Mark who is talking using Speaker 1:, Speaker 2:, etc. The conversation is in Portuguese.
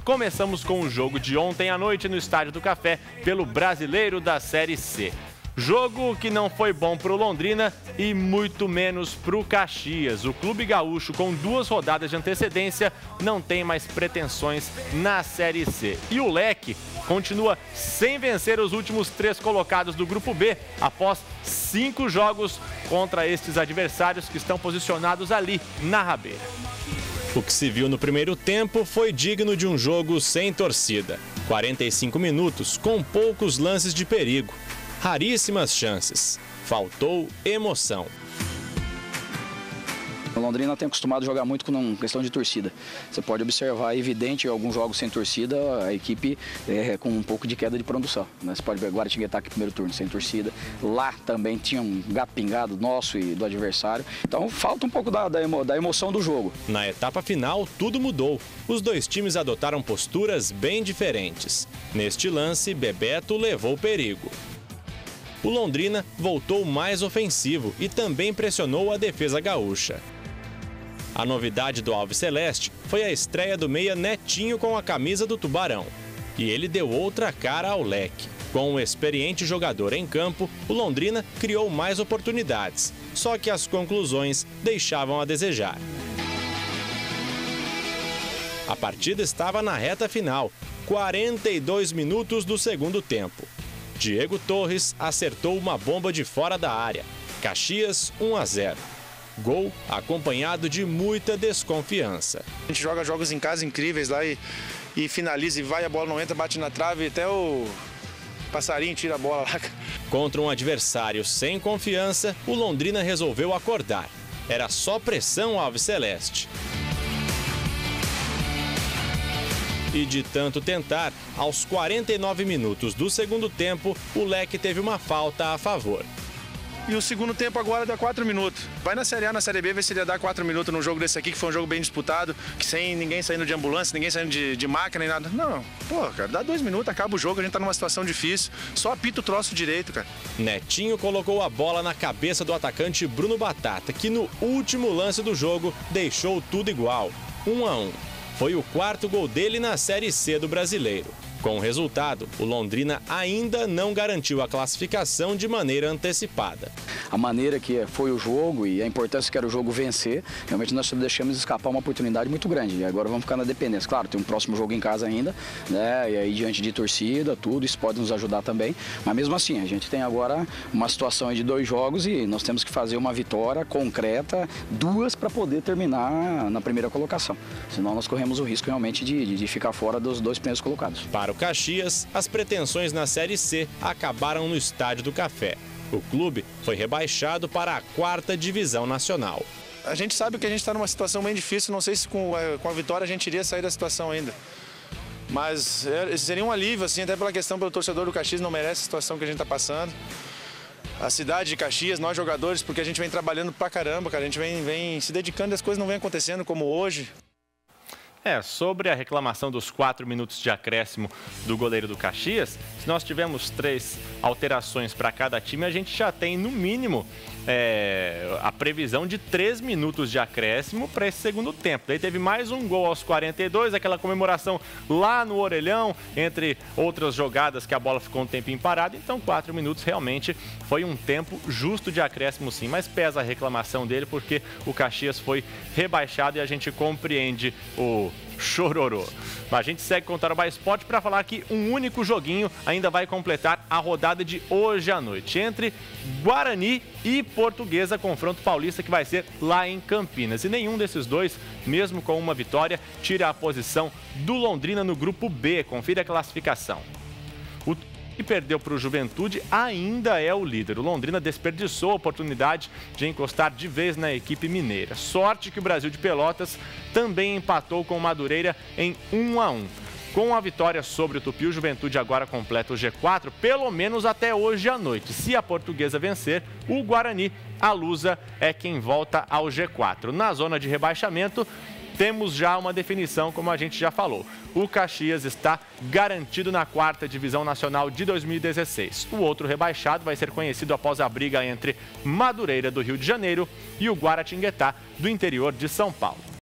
Speaker 1: Começamos com o jogo de ontem à noite no Estádio do Café pelo Brasileiro da Série C. Jogo que não foi bom para o Londrina e muito menos para o Caxias. O clube gaúcho, com 2 rodadas de antecedência, não tem mais pretensões na Série C. E o Leque continua sem vencer os últimos 3 colocados do Grupo B, após 5 jogos contra estes adversários que estão posicionados ali na rabeira.
Speaker 2: O que se viu no primeiro tempo foi digno de um jogo sem torcida. 45 minutos, com poucos lances de perigo. Raríssimas chances. Faltou emoção.
Speaker 3: O Londrina tem acostumado a jogar muito com questão de torcida. Você pode observar, é evidente, em alguns jogos sem torcida, a equipe com um pouco de queda de produção. Você pode ver agora Guaratinguetá aqui primeiro turno, sem torcida. Lá também tinha um gato pingado nosso e do adversário. Então falta um pouco da emoção do jogo.
Speaker 2: Na etapa final, tudo mudou. Os 2 times adotaram posturas bem diferentes. Neste lance, Bebeto levou perigo. O Londrina voltou mais ofensivo e também pressionou a defesa gaúcha. A novidade do Alves Celeste foi a estreia do meia Netinho com a camisa do Tubarão. E ele deu outra cara ao Leque. Com o experiente jogador em campo, o Londrina criou mais oportunidades, só que as conclusões deixavam a desejar. A partida estava na reta final, 42 minutos do segundo tempo. Diego Torres acertou uma bomba de fora da área. Caxias 1-0. Gol acompanhado de muita desconfiança.
Speaker 4: A gente joga jogos em casa incríveis lá e finaliza e vai, a bola não entra, bate na trave, até o passarinho tira a bola lá.
Speaker 2: Contra um adversário sem confiança, o Londrina resolveu acordar. Era só pressão Alves Celeste. E de tanto tentar, aos 49 minutos do segundo tempo, o Leque teve uma falta a favor.
Speaker 4: E o segundo tempo agora dá 4 minutos. Vai na Série A, na Série B, ver se ele dá 4 minutos num jogo desse aqui, que foi um jogo bem disputado, que sem ninguém saindo de ambulância, ninguém saindo de máquina nem nada. Não, pô, cara, dá 2 minutos, acaba o jogo, a gente tá numa situação difícil. Só apita o troço direito, cara.
Speaker 2: Netinho colocou a bola na cabeça do atacante Bruno Batata, que no último lance do jogo deixou tudo igual, 1-1. Foi o 4º gol dele na Série C do Brasileiro. Com o resultado, o Londrina ainda não garantiu a classificação de maneira antecipada.
Speaker 3: A maneira que foi o jogo e a importância que era o jogo vencer, realmente nós deixamos escapar uma oportunidade muito grande. E agora vamos ficar na dependência. Claro, tem um próximo jogo em casa ainda, né? E aí diante de torcida, tudo, isso pode nos ajudar também. Mas mesmo assim, a gente tem agora uma situação de 2 jogos e nós temos que fazer uma vitória concreta, 2 para poder terminar na primeira colocação. Senão nós corremos o risco realmente de ficar fora dos 2 primeiros colocados.
Speaker 2: Para o Caxias, as pretensões na Série C acabaram no Estádio do Café. O clube foi rebaixado para a 4ª divisão nacional.
Speaker 4: A gente sabe que a gente está numa situação bem difícil, não sei se com a vitória a gente iria sair da situação ainda. Mas seria um alívio, assim, até pela questão pelo torcedor do Caxias, não merece a situação que a gente está passando. A cidade de Caxias, nós jogadores, porque a gente vem trabalhando pra caramba, cara, a gente vem se dedicando e as coisas não vêm acontecendo como hoje.
Speaker 1: Sobre a reclamação dos 4 minutos de acréscimo do goleiro do Caxias, se nós tivermos 3 alterações para cada time, a gente já tem, no mínimo, a previsão de 3 minutos de acréscimo para esse segundo tempo. Daí teve mais um gol aos 42, aquela comemoração lá no Orelhão, entre outras jogadas que a bola ficou um tempinho parada. Então 4 minutos realmente foi um tempo justo de acréscimo, sim, mas pesa a reclamação dele porque o Caxias foi rebaixado e a gente compreende o chororô. Mas a gente segue com o Tarobá Esporte para falar que um único joguinho ainda vai completar a rodada de hoje à noite, entre Guarani e Portuguesa, confronto paulista que vai ser lá em Campinas. E nenhum desses dois, mesmo com uma vitória, tira a posição do Londrina no grupo B. Confira a classificação. O que perdeu para o Juventude ainda é o líder. O Londrina desperdiçou a oportunidade de encostar de vez na equipe mineira. Sorte que o Brasil de Pelotas também empatou com o Madureira em 1-1. Com a vitória sobre o Tupi, o Juventude agora completa o G4, pelo menos até hoje à noite. Se a Portuguesa vencer, o Guarani, a Lusa, é quem volta ao G4. Na zona de rebaixamento, temos já uma definição, como a gente já falou. O Caxias está garantido na 4ª Divisão Nacional de 2016. O outro rebaixado vai ser conhecido após a briga entre Madureira, do Rio de Janeiro, e o Guaratinguetá, do interior de São Paulo.